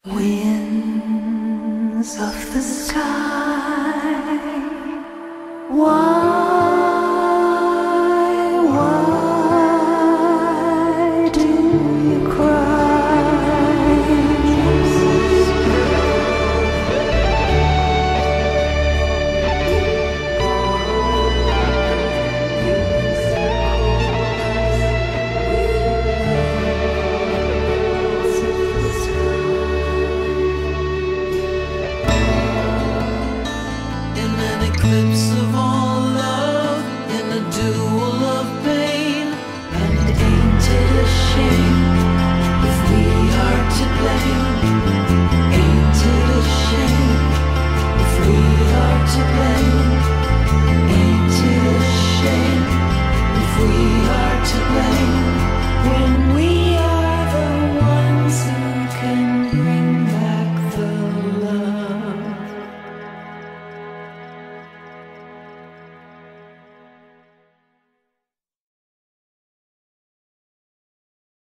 Winds of the sky, why do you cry? Eclipse of all love, in a duel of pain. And ain't it a shame if we are to blame? Ain't it a shame if we are to blame?